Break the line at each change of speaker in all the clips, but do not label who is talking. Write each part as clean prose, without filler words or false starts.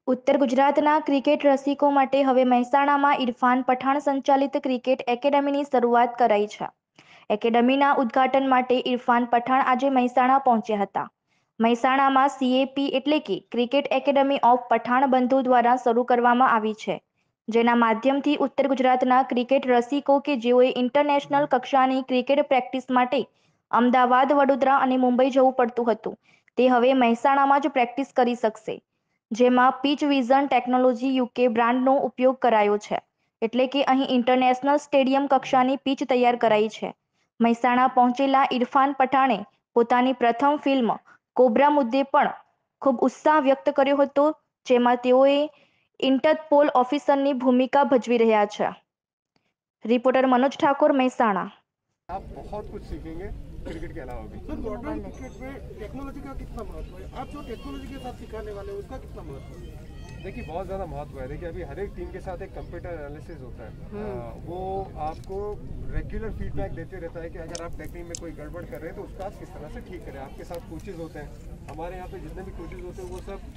ઉત્તર ગુજરાતના ક્રિકેટ રસિકો માટે હવે મહેસાણામાં ઇરફાન પઠાણ સંચાલિત ક્રિકેટ એકેડમીની શરૂઆત કરાઈ છે। એકેડમીના ઉદ્ઘાટન માટે ઇરફાન પઠાણ આજે મહેસાણા પહોંચ્યા હતા। મહેસાણામાં CAP એટલે કે ક્રિકેટ એકેડમી ઓફ પઠાણ બંધુ દ્વારા શરૂ કરવામાં આવી છે, જેના માધ્યમથી ઉત્તર ગુજરાતના ક્રિકેટ રસિકો કે જેઓએ ઇન્ટરનેશનલ કક્ષાની ક્રિકેટ પ્રેક્ટિસ માટે અમદાવાદ, વડોદરા અને મુંબઈ જવું પડતું હતું, તે હવે મહેસાણામાં જ પ્રેક્ટિસ કરી શકશે। જેમાં પીચ વિઝન ટેકનોલોજી UK બ્રાન્ડનો ઉપયોગ કરાયો છે, એટલે કે અહીં ઇન્ટરનેશનલ સ્ટેડિયમ કક્ષાની પીચ તૈયાર કરાઈ છે। મહેસાણા પહોંચેલા ઇરફાન પઠાણે પોતાની પ્રથમ ફિલ્મ કોબ્રા મુદ્દે પણ ખૂબ ઉત્સાહ વ્યક્ત કર્યો હતો, જેમાં તેઓએ ઇન્ટરપોલ ઓફિસરની ભૂમિકા ભજવી રહ્યા છે। रिपोर्टर मनोज ठाकुर, महेसाणा।
आप बहुत कुछ सीखेंगे क्रिकेट के अलावा भी।
सर, मॉडर्न क्रिकेट में टेक्नोलॉजी का कितना महत्व है? आप जो टेक्नोलॉजी के साथ सिखाने वाले हैं उसका कितना महत्व है?
देखिए, बहुत ज़्यादा महत्व है। देखिए, अभी हर एक टीम के साथ एक कंप्यूटर एनालिसिस होता है। वो आपको रेगुलर फीडबैक देते रहता है कि अगर आप टेक्निक में कोई गड़बड़ कर रहे हैं तो उसका आप किस तरह से ठीक करें। आपके साथ कोचेज होते हैं, हमारे यहाँ पे जितने भी कोचेज होते हैं वो सब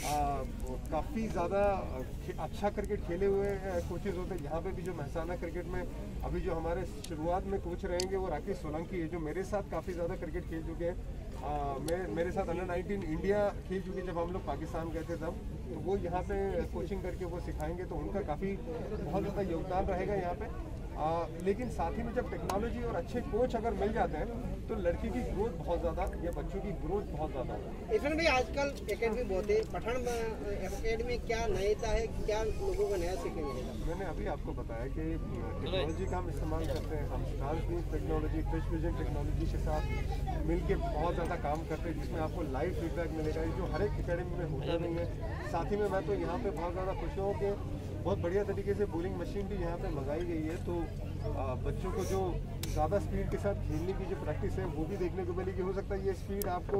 काफ़ी ज़्यादा अच्छा क्रिकेट खेले हुए कोचेज होते हैं। यहाँ पे भी जो महेसाना क्रिकेट में अभी जो हमारे शुरुआत में कोच रहेंगे वो राकेश सोलंकी है, जो मेरे साथ काफ़ी ज़्यादा क्रिकेट खेल चुके हैं। मेरे साथ अंडर-19 इंडिया खेल चुके, जब हम लोग पाकिस्तान गए थे तब, तो वो यहाँ पे कोचिंग करके वो सिखाएंगे, तो उनका काफ़ी बहुत ज़्यादा योगदान रहेगा यहाँ पे। लेकिन साथ ही में जब टेक्नोलॉजी और अच्छे कोच अगर मिल जाते हैं तो लड़की की ग्रोथ बहुत ज़्यादा या बच्चों की ग्रोथ बहुत ज़्यादा है।
इरफान भाई, आजकल एकेडमी बहुत है, पठान एकेडमी क्या नयता है, क्या लोगों को नया सीखने मिलेगा?
मैंने अभी आपको बताया कि टेक्नोलॉजी का हम इस्तेमाल करते हैं। हम ट्रांसलीट टेक्नोलॉजी, फिश विजन टेक्नोलॉजी के साथ मिलके बहुत ज़्यादा काम करते हैं, जिसमें आपको लाइव फीडबैक मिलेगा, जो हर एक एकेडमी में होता नहीं है। साथ ही में मैं तो यहाँ पे बहुत ज़्यादा खुश हूँ कि बहुत बढ़िया तरीके से बॉलिंग मशीन भी यहाँ पे मंगाई गई है, तो बच्चों को जो ज़्यादा स्पीड के साथ खेलने की जो प्रैक्टिस है वो भी देखने को मिलेगी। हो सकता है ये स्पीड आपको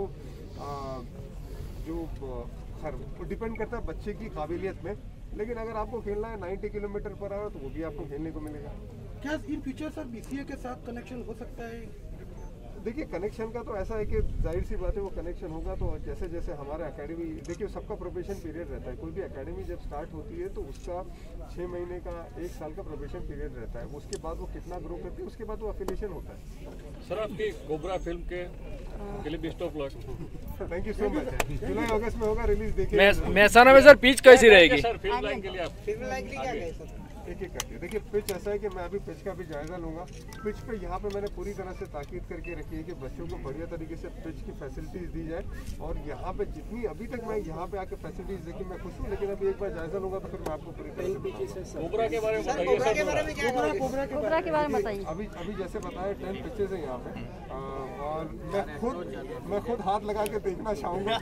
जो डिपेंड करता है बच्चे की काबिलियत में, लेकिन अगर आपको खेलना है 90 किलोमीटर पर आवर तो वो भी आपको खेलने को मिलेगा।
क्या इन फ्यूचर सर BCA के साथ कनेक्शन हो सकता है?
देखिए, कनेक्शन का तो ऐसा है कि जाहिर सी बात है वो कनेक्शन होगा, तो जैसे जैसे हमारा एकेडमी, देखिए सबका प्रोबेशन पीरियड रहता है। कोई भी एकेडमी जब स्टार्ट होती है तो उसका 6 महीने का 1 साल का प्रोबेशन पीरियड रहता है। उसके बाद वो कितना ग्रो करती है उसके बाद वो एफिलिएशन होता है।
सर, आपकी कोबरा फिल्म के लिए best of luck.
Thank you so much. जुलाई अगस्त में होगा रिलीज। देखिए
महेसाना में सर पिच कैसी रहेगी सर फिल्म लाइन के लिए? आप
फिल्म लाइन के लिए क्या कहें सर?
एक एक करके देखिए, पिच ऐसा है कि मैं अभी पिच का भी जायजा लूंगा। पिच पे यहाँ पे मैंने पूरी तरह से ताकीद करके रखी है कि बच्चों को बढ़िया तरीके से पिच की फैसिलिटीज दी जाए, और यहाँ पे जितनी अभी तक मैं यहाँ पे आके फैसिलिटीज देखी मैं खुश हूँ, लेकिन अभी एक बार जायजा लूंगा तो फिर मैं आपको पूरी तरह से
कोबरा के बारे में बताइए।
कोबरा के बारे में क्या कहेंगे?
कोबरा के बारे में बताइए।
अभी जैसे बताया 10 पिचेज है यहाँ पे, और मैं खुद हाथ लगा के देखना चाहूँगा।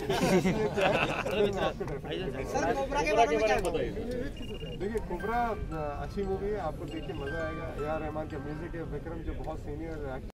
सर, कोबरा के बारे में क्या
बताइए।
देखिए, कोबरा अच्छी मूवी है, आपको देख के मजा आएगा। AR रहमान का म्यूजिक है, विक्रम जो बहुत सीनियर